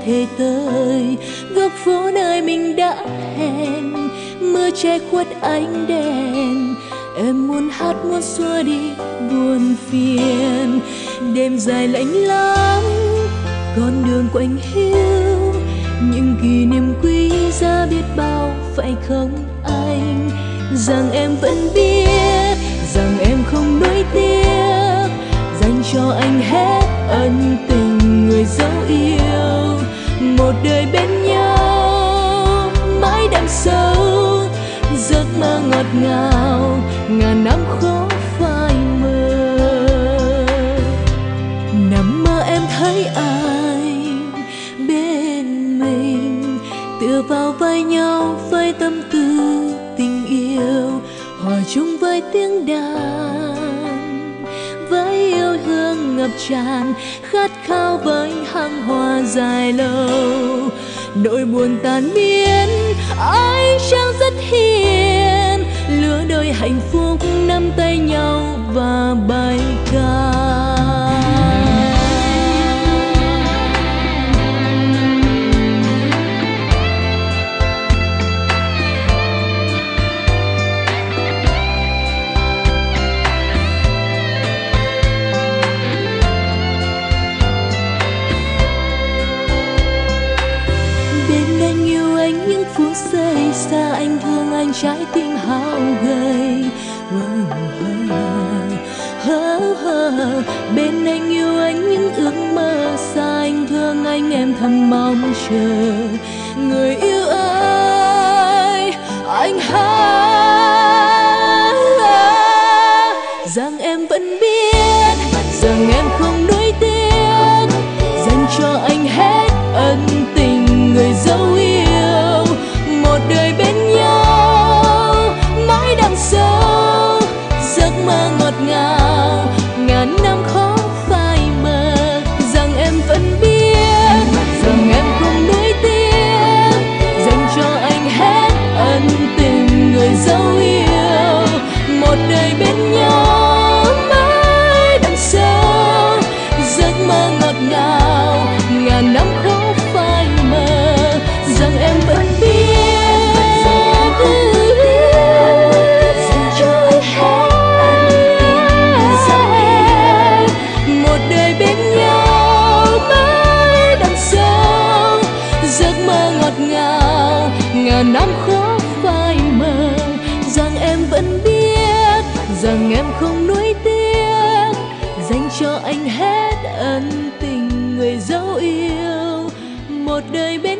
thể tới góc phố nơi mình đã hẹn. Mưa che khuất ánh đèn, em muốn hát muốn xua đi buồn phiền. Đêm dài lạnh lắm, con đường quạnh hiu, những kỷ niệm quý giá biết bao phải không anh? Rằng em vẫn biết, rằng em không nuối tiếc, dành cho anh hết ân tình người dấu yêu. Một đời bên nhau mãi đậm sâu, giấc mơ ngọt ngào ngàn năm khó phai mờ. Nằm mơ em thấy anh bên mình, tựa vào vai nhau với tâm tư tình yêu, hòa chung với tiếng đàn, với yêu hương ngập tràn, khát khao với hăng hoa dài lâu. Nỗi buồn tan biến, ánh trăng rất hiền, lứa đôi hạnh phúc nắm tay nhau và bài ca. Những phút giây xa anh thương anh, trái tim hao gầy. Bên anh yêu anh những ước mơ xa, anh thương anh em thầm mong chờ. Người yêu ơi, anh hát rằng em vẫn biết, rằng em không nuối tiếc, dành cho anh hết ân tình người dấu yêu. Một đời bên nhau mãi đậm sâu, giấc mơ ngọt ngào ngàn năm khó phai mờ. Rằng em vẫn biết, rằng em không nuối tiếc, dành cho anh hết ân tình người dấu yêu. Một đời bên nhau mãi đậm sâu, giấc mơ ngọt ngào ngàn năm khó phai mờ. Rằng em vẫn biết, ngàn năm khó phai mờ. Rằng em vẫn biết, rằng em không nuối tiếc, dành cho anh hết ân tình người dấu yêu. Một đời bên